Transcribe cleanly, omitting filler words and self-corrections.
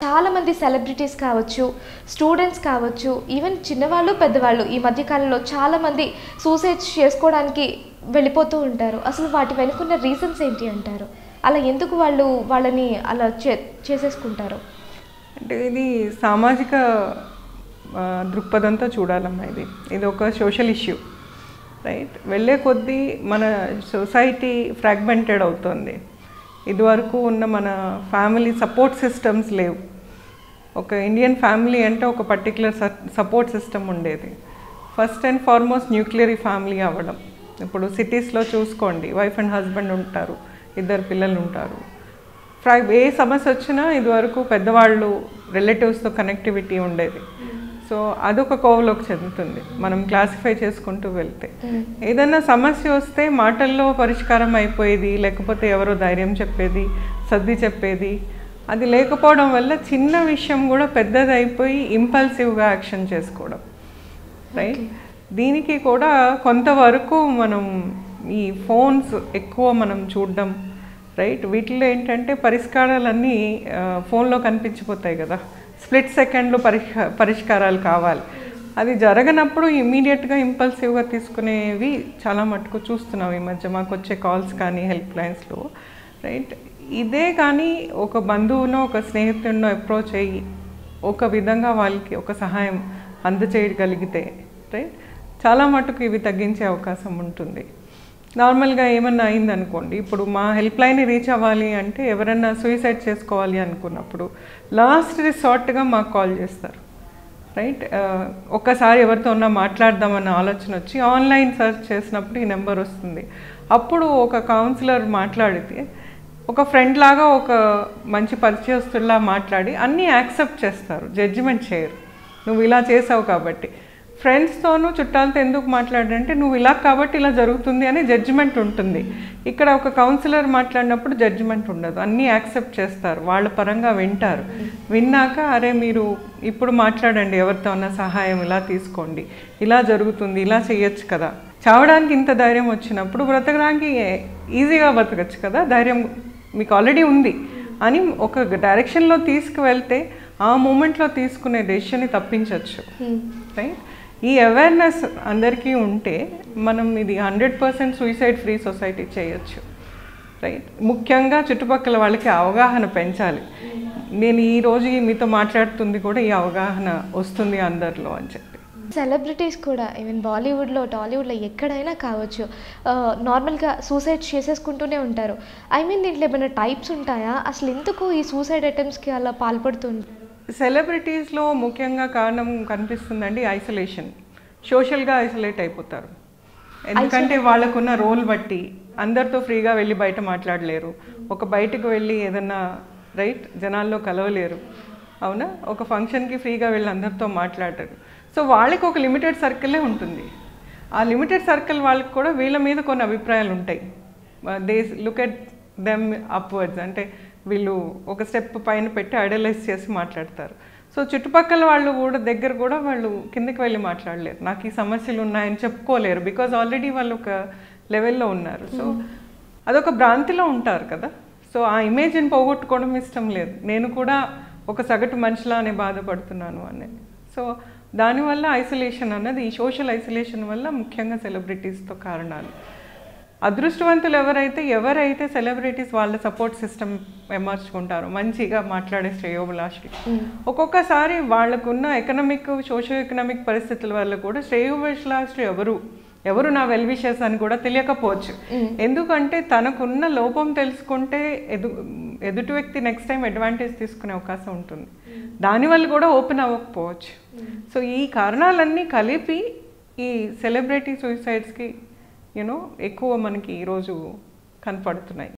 చాలామంది సెలబ్రిటీస్ కావచ్చు, స్టూడెంట్స్ కావచ్చు, ఈవెన్ చిన్నవాళ్ళు, పెద్దవాళ్ళు ఈ మధ్య కాలంలో చాలామంది సూసైడ్స్ చేసుకోవడానికి వెళ్ళిపోతూ ఉంటారు. అసలు వాటి వెనుకున్న రీజన్స్ ఏంటి అంటారు? అలా ఎందుకు వాళ్ళని అలా చేసేసుకుంటారు? అంటే ఇది సామాజిక దృక్పథంతో చూడాలమ్మా. ఇది ఒక సోషల్ ఇష్యూ, రైట్? వెళ్ళే కొద్దీ మన సొసైటీ ఫ్రాగ్మెంటెడ్ అవుతుంది. ఇదివరకు ఉన్న మన ఫ్యామిలీ సపోర్ట్ సిస్టమ్స్ లేవు. ఒక ఇండియన్ ఫ్యామిలీ అంటే ఒక పర్టికులర్ సపోర్ట్ సిస్టమ్ ఉండేది. First and foremost nuclear family అవ్వడం. ఇప్పుడు సిటీస్లో చూసుకోండి, వైఫ్ అండ్ హస్బెండ్ ఉంటారు, 2 పిల్లలు ఉంటారు. ఏ సమస్య వచ్చినా ఇదివరకు పెద్దవాళ్ళు రిలేటివ్స్తో కనెక్టివిటీ ఉండేది. సో అదొక కోవలోకి చెందుతుంది మనం క్లాసిఫై చేసుకుంటూ వెళ్తే. ఏదైనా సమస్య వస్తే మాటల్లో పరిష్కారం అయిపోయేది, లేకపోతే ఎవరో ధైర్యం చెప్పేది, సర్ది చెప్పేది. అది లేకపోవడం వల్ల చిన్న విషయం కూడా పెద్దది అయిపోయి ఇంపల్సివ్గా యాక్షన్ చేసుకోవడం, రైట్? దీనికి కూడా కొంతవరకు మనం ఈ ఫోన్స్ ఎక్కువ మనం చూడడం, రైట్? వీటిలో ఏంటంటే పరిష్కారాలన్నీ ఫోన్లో కనిపించిపోతాయి కదా. స్ప్లిట్ సెకండ్లో పరిష్కారాలు కావాలి. అది జరగనప్పుడు ఇమీడియట్గా ఇంపల్సివ్గా తీసుకునేవి చాలా మటుకు చూస్తున్నాం ఈ మధ్య. మాకు వచ్చే కాల్స్ కానీ హెల్ప్ లైన్స్లో, రైట్? ఇదే కానీ ఒక బంధువునో ఒక స్నేహితుడినో అప్రోచ్ అయ్యి ఒక విధంగా వాళ్ళకి ఒక సహాయం అందచేయగలిగితే, రైట్, చాలా మటుకు ఇవి తగ్గించే అవకాశం ఉంటుంది. నార్మల్గా ఏమన్నా అయిందనుకోండి, ఇప్పుడు మా హెల్ప్ లైన్ రీచ్ అవ్వాలి అంటే ఎవరన్నా సూసైడ్ చేసుకోవాలి అనుకున్నప్పుడు లాస్ట్ రిసార్ట్గా మాకు కాల్ చేస్తారు, రైట్? ఒక్కసారి ఎవరితో ఉన్నా మాట్లాడదామన్న ఆలోచన వచ్చి ఆన్లైన్ సెర్చ్ చేసినప్పుడు ఈ నెంబర్ వస్తుంది. అప్పుడు ఒక కౌన్సిలర్ మాట్లాడితే ఒక ఫ్రెండ్ లాగా, ఒక మంచి పరిచయస్తుల్లా మాట్లాడి అన్నీ యాక్సెప్ట్ చేస్తారు, జడ్జిమెంట్ చేయరు. నువ్వు ఇలా చేసావు కాబట్టి. ఫ్రెండ్స్తోనూ చుట్టాలతో ఎందుకు మాట్లాడంటే నువ్వు ఇలా కాబట్టి ఇలా జరుగుతుంది అని జడ్జిమెంట్ ఉంటుంది. ఇక్కడ ఒక కౌన్సిలర్ మాట్లాడినప్పుడు జడ్జిమెంట్ ఉండదు, అన్నీ యాక్సెప్ట్ చేస్తారు, వాళ్ళ పరంగా వింటారు. విన్నాక అరే మీరు ఇప్పుడు మాట్లాడండి, ఎవరితో ఉన్న సహాయం ఇలా తీసుకోండి, ఇలా జరుగుతుంది, ఇలా చేయొచ్చు కదా. చావడానికి ఇంత ధైర్యం వచ్చినప్పుడు బ్రతకడానికి ఈజీగా బ్రతకచ్చు కదా, ధైర్యం మీకు ఆల్రెడీ ఉంది అని ఒక డైరెక్షన్లో తీసుకువెళ్తే ఆ మూమెంట్లో తీసుకునే డెసిషన్ని తప్పించవచ్చు, రైట్? ఈ అవేర్నెస్ అందరికీ ఉంటే మనం ఇది 100% సూసైడ్ ఫ్రీ సొసైటీ చేయొచ్చు, రైట్? ముఖ్యంగా చుట్టుపక్కల వాళ్ళకి అవగాహన పెంచాలి. నేను ఈరోజు మీతో మాట్లాడుతుంది కూడా ఈ అవగాహన వస్తుంది అందరిలో అని చెప్పి. సెలబ్రిటీస్ కూడా ఈవెన్ బాలీవుడ్లో, టాలీవుడ్లో ఎక్కడైనా కావచ్చు, నార్మల్గా సూసైడ్ చేసేసుకుంటూనే ఉంటారు. దీంట్లో ఏమైనా టైప్స్ ఉంటాయా? అసలు ఎందుకు ఈ సూసైడ్ అటెంప్ట్స్కి అలా పాల్పడుతుంటారు? సెలబ్రిటీస్లో ముఖ్యంగా కారణం కనిపిస్తుందండి ఐసోలేషన్. సోషల్గా ఐసోలేట్ అయిపోతారు. ఎందుకంటే వాళ్ళకున్న రోల్ బట్టి అందరితో ఫ్రీగా వెళ్ళి బయట మాట్లాడలేరు, ఒక బయటకు వెళ్ళి ఏదన్నా, రైట్, జనాల్లో కలవలేరు, అవునా? ఒక ఫంక్షన్కి ఫ్రీగా వెళ్ళి అందరితో మాట్లాడరు. సో వాళ్ళకి ఒక లిమిటెడ్ సర్కిలే ఉంటుంది. ఆ లిమిటెడ్ సర్కిల్ వాళ్ళకి కూడా వీళ్ళ మీద కొన్ని అభిప్రాయాలు ఉంటాయి. They look at them upwards, అంటే వీళ్ళు ఒక స్టెప్ పైన పెట్టి ఐడలైజ్ చేసి మాట్లాడతారు. సో చుట్టుపక్కల వాళ్ళు కూడా దగ్గర కూడా వాళ్ళు కిందకి వెళ్ళి మాట్లాడలేరు, నాకు ఈ సమస్యలు ఉన్నాయని చెప్పుకోలేరు, బికాజ్ ఆల్రెడీ వాళ్ళు ఒక లెవెల్లో ఉన్నారు. సో అదొక భ్రాంతిలో ఉంటారు కదా. సో ఆ ఇమేజ్ని పోగొట్టుకోవడం ఇష్టం లేదు. నేను కూడా ఒక సగటు మనిషిలానే బాధపడుతున్నాను అని. సో దానివల్ల ఐసోలేషన్ అన్నది, ఈ సోషల్ ఐసోలేషన్ వల్ల ముఖ్యంగా సెలబ్రిటీస్తో కారణాలు. అదృష్టవంతులు ఎవరైతే సెలబ్రిటీస్ వాళ్ళ సపోర్ట్ సిస్టమ్ ఎమర్చుకుంటారో, మంచిగా మాట్లాడే శ్రేయోభిలాషులు, ఒక్కొక్కసారి వాళ్ళకున్న సోషో ఎకనామిక్ పరిస్థితుల వల్ల కూడా శ్రేయోభిలాషులు ఎవరు నా వెల్ విషెస్ అని కూడా తెలియకపోవచ్చు. ఎందుకంటే తనకున్న లోపం తెలుసుకుంటే ఎదుటి వ్యక్తి నెక్స్ట్ టైం అడ్వాంటేజ్ తీసుకునే అవకాశం ఉంటుంది. దానివల్ల కూడా ఓపెన్ అవ్వకపోవచ్చు. సో ఈ కారణాలన్నీ కలిపి ఈ సెలబ్రిటీ సూసైడ్స్కి ఎక్కువ మనకి ఈరోజు కనపడుతున్నాయి.